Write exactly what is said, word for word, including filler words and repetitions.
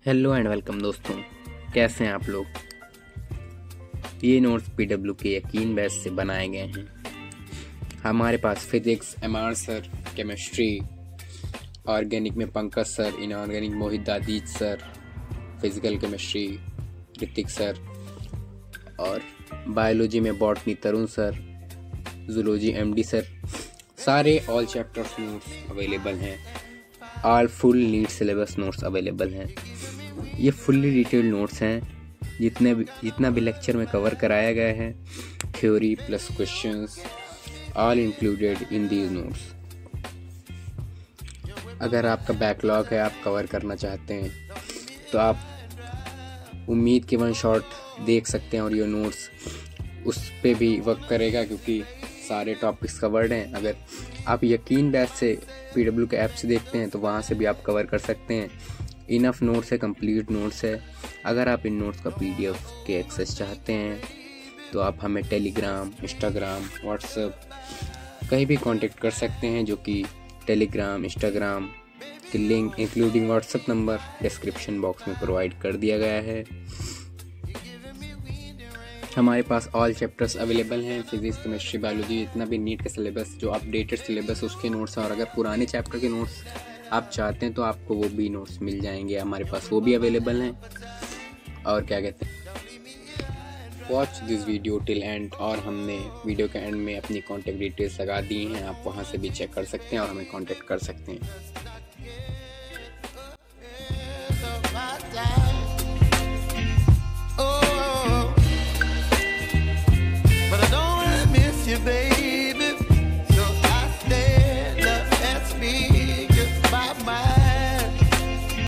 Hello and welcome दोस्तों, कैसे हैं आप लोग। ये नोट्स पीडब्ल्यू के यकीन बैच से बनाए गए हैं। हमारे पास physics MR sir, chemistry organic में Pankaj sir, inorganic Mohit Dadhich sir, physical chemistry Ritik sir और बायोलॉजी में botany Tarun sir, zoology MD sir. सारे ऑल चैप्टर्स नोट्स अवेलेबल हैं। All full NEET syllabus notes available हैं। ये फुल्ली डिटेल्ड नोट्स हैं। जितने भी जितना भी लेक्चर में कवर कराया गया है, theory plus questions all included in these notes. अगर आपका बैकलॉग है, आप कवर करना चाहते हैं, तो आप उम्मीद के वन शॉट देख सकते हैं और ये नोट्स उस पे भी वर्क करेगा क्योंकि सारे टॉपिक्स कवर्ड हैं। अगर आप यकीन बैच से पीडब्ल्यू के ऐप से देखते हैं तो वहाँ से भी आप कवर कर सकते हैं। इनफ नोट्स है, कंप्लीट नोट्स है। अगर आप इन नोट्स का पीडीएफ के एक्सेस चाहते हैं तो आप हमें टेलीग्राम, इंस्टाग्राम, व्हाट्सएप कहीं भी कांटेक्ट कर सकते हैं, जो कि टेलीग्राम, इंस्टाग्राम के link including WhatsApp number description box में प्रोवाइड कर दिया गया है। हमारे पास ऑल चैप्टर्स अवेलेबल हैं। फिजिक्स, केमिस्ट्री, बायोलॉजी, जितना भी नीट का सिलेबस, जो अपडेटेड सिलेबस उसके नोट्स हैं। और अगर पुराने चैप्टर के नोट्स आप चाहते हैं तो आपको वो भी नोट्स मिल जाएंगे, हमारे पास वो भी अवेलेबल हैं। और क्या कहते हैं, watch this video till end. और हमने वीडियो के एंड में अपनी कॉन्टैक्ट डिटेल्स लगा दी हैं, आप वहाँ से भी चेक कर सकते हैं और हमें कॉन्टैक्ट कर सकते हैं।